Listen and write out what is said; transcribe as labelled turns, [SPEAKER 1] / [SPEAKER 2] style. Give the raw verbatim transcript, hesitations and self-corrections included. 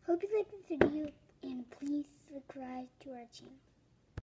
[SPEAKER 1] Hope you liked this video and please subscribe to our channel.